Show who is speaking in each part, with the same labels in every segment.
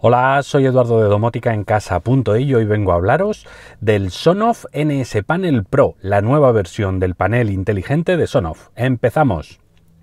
Speaker 1: Hola, soy Eduardo de domoticaencasa.es y hoy vengo a hablaros del Sonoff NS Panel Pro, la nueva versión del panel inteligente de Sonoff. ¡Empezamos!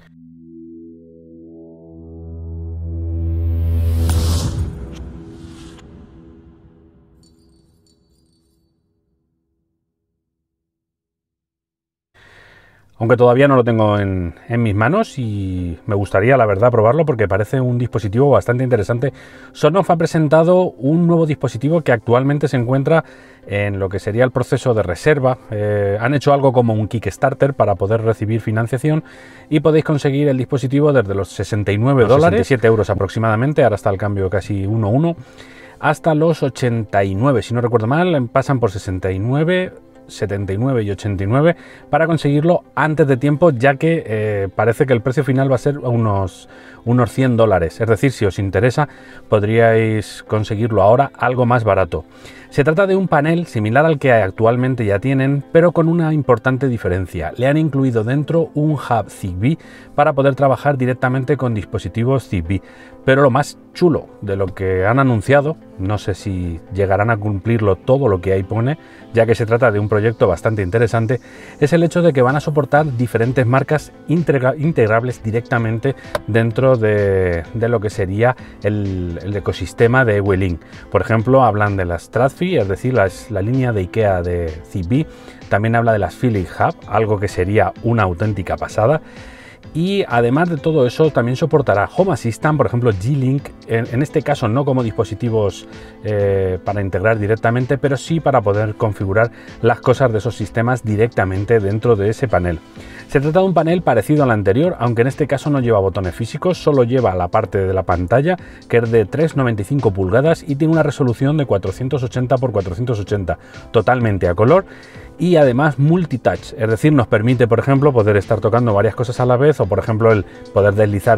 Speaker 1: Aunque todavía no lo tengo en mis manos y me gustaría, la verdad, probarlo porque parece un dispositivo bastante interesante. Sonoff ha presentado un nuevo dispositivo que actualmente se encuentra en lo que sería el proceso de reserva. Han hecho algo como un Kickstarter para poder recibir financiación y podéis conseguir el dispositivo desde los $69, 67 euros aproximadamente, ahora está el cambio casi 1:1, hasta los 89, si no recuerdo mal, pasan por 69, 79 y 89 para conseguirlo antes de tiempo, ya que parece que el precio final va a ser unos $100, es decir, si os interesa podríais conseguirlo ahora algo más barato. Se trata de un panel similar al que actualmente ya tienen, pero con una importante diferencia. Le han incluido dentro un hub Zigbee para poder trabajar directamente con dispositivos Zigbee. Pero lo más chulo de lo que han anunciado, no sé si llegarán a cumplirlo todo lo que ahí pone, ya que se trata de un proyecto bastante interesante, es el hecho de que van a soportar diferentes marcas integrables directamente dentro de lo que sería el ecosistema de WeLink. Por ejemplo, hablan de las Stratfy, es decir, la línea de IKEA de Zigbee. También habla de las Philips Hub, algo que sería una auténtica pasada. Y además de todo eso, también soportará Home Assistant, por ejemplo G-Link, en este caso no como dispositivos para integrar directamente, pero sí para poder configurar las cosas de esos sistemas directamente dentro de ese panel. Se trata de un panel parecido al anterior, aunque en este caso no lleva botones físicos, solo lleva la parte de la pantalla, que es de 3,95 pulgadas y tiene una resolución de 480 x 480, totalmente a color. Y además multitouch, es decir, nos permite, por ejemplo, poder estar tocando varias cosas a la vez, o por ejemplo el poder deslizar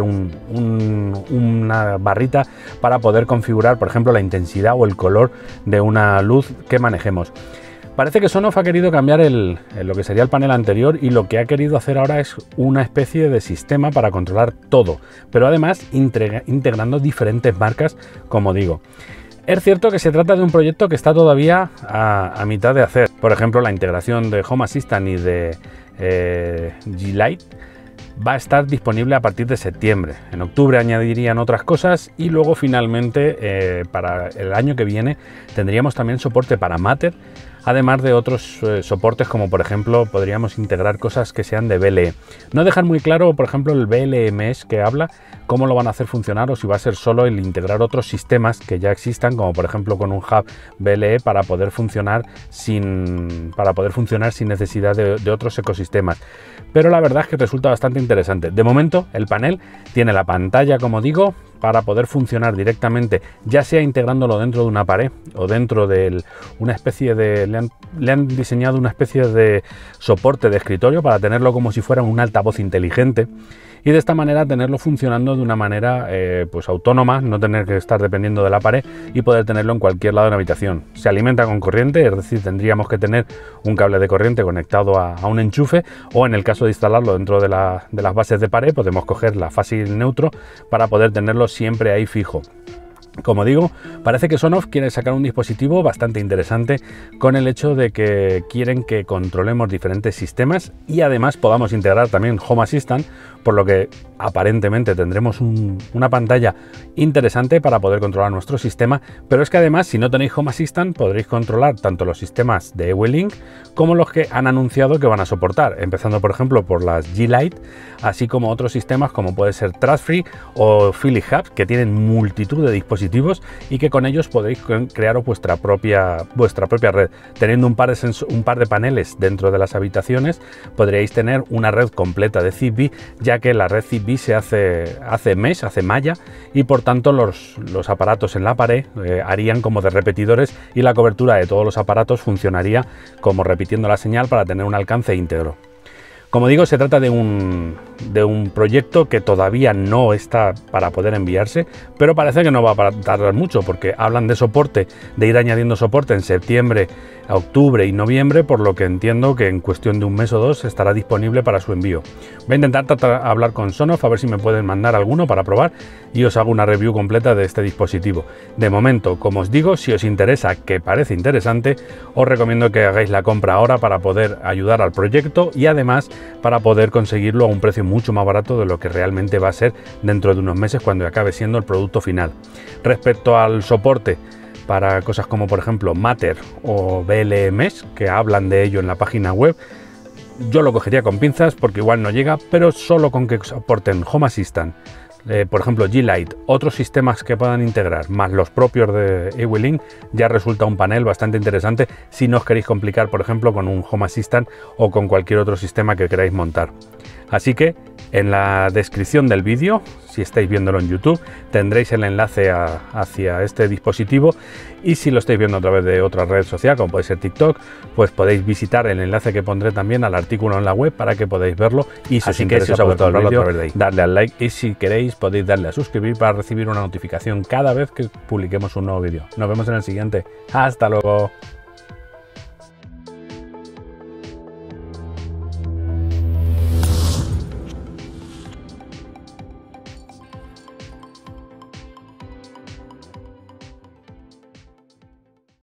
Speaker 1: una barrita para poder configurar, por ejemplo, la intensidad o el color de una luz que manejemos. Parece que Sonoff ha querido cambiar lo que sería el panel anterior, y lo que ha querido hacer ahora es una especie de sistema para controlar todo, pero además integrando diferentes marcas, como digo. Es cierto que se trata de un proyecto que está todavía a mitad de hacer. Por ejemplo, la integración de Home Assistant y de G-Lite va a estar disponible a partir de septiembre. En octubre añadirían otras cosas y luego finalmente para el año que viene tendríamos también soporte para Matter, además de otros soportes, como por ejemplo podríamos integrar cosas que sean de BLE. No dejan muy claro, por ejemplo, el BLE Mesh que habla, cómo lo van a hacer funcionar, o si va a ser solo el integrar otros sistemas que ya existan, como por ejemplo con un hub BLE para poder funcionar sin necesidad de otros ecosistemas. Pero la verdad es que resulta bastante interesante. De momento el panel tiene la pantalla, como digo, para poder funcionar directamente, ya sea integrándolo dentro de una pared o dentro de una especie de... Le han diseñado una especie de soporte de escritorio para tenerlo como si fuera un altavoz inteligente, y de esta manera tenerlo funcionando de una manera pues autónoma, no tener que estar dependiendo de la pared y poder tenerlo en cualquier lado de la habitación. Se alimenta con corriente, es decir, tendríamos que tener un cable de corriente conectado a un enchufe, o en el caso de instalarlo dentro de las bases de pared, podemos coger la fácil neutro para poder tenerlo siempre ahí fijo. Como digo, parece que Sonoff quiere sacar un dispositivo bastante interesante, con el hecho de que quieren que controlemos diferentes sistemas y además podamos integrar también Home Assistant, por lo que aparentemente tendremos una pantalla interesante para poder controlar nuestro sistema. Pero es que además, si no tenéis Home Assistant, podréis controlar tanto los sistemas de WeLink como los que han anunciado que van a soportar, empezando por ejemplo por las G-Lite, así como otros sistemas como puede ser Stratfy o Philips Hub, que tienen multitud de dispositivos y que con ellos podréis crear vuestra propia red. Teniendo un par de paneles dentro de las habitaciones, podríais tener una red completa de Zigbee, ya que la red Zigbee se hace mesh, hace malla, y por tanto los aparatos en la pared harían como de repetidores, y la cobertura de todos los aparatos funcionaría como repitiendo la señal para tener un alcance íntegro. Como digo, se trata de un proyecto que todavía no está para poder enviarse, pero parece que no va a tardar mucho, porque hablan de soporte, de ir añadiendo soporte en septiembre, octubre y noviembre, por lo que entiendo que en cuestión de un mes o dos estará disponible para su envío. Voy a intentar hablar con Sonoff a ver si me pueden mandar alguno para probar y os hago una review completa de este dispositivo. De momento, como os digo, si os interesa, que parece interesante, os recomiendo que hagáis la compra ahora para poder ayudar al proyecto y además para poder conseguirlo a un precio mucho más barato de lo que realmente va a ser dentro de unos meses cuando acabe siendo el producto final. Respecto al soporte para cosas como por ejemplo Matter o BLMS, que hablan de ello en la página web, yo lo cogería con pinzas porque igual no llega, pero solo con que soporten Home Assistant, por ejemplo G-Lite, otros sistemas que puedan integrar, más los propios de Ewelink, ya resulta un panel bastante interesante si no os queréis complicar, por ejemplo, con un Home Assistant o con cualquier otro sistema que queráis montar. Así que en la descripción del vídeo, si estáis viéndolo en YouTube, tendréis el enlace hacia este dispositivo, y si lo estáis viendo a través de otra red social, como puede ser TikTok, pues podéis visitar el enlace que pondré también al artículo en la web para que podáis verlo, y si os interesa, si os ha gustado el vídeo, darle al like, y si queréis podéis darle a suscribir para recibir una notificación cada vez que publiquemos un nuevo vídeo. Nos vemos en el siguiente. ¡Hasta luego!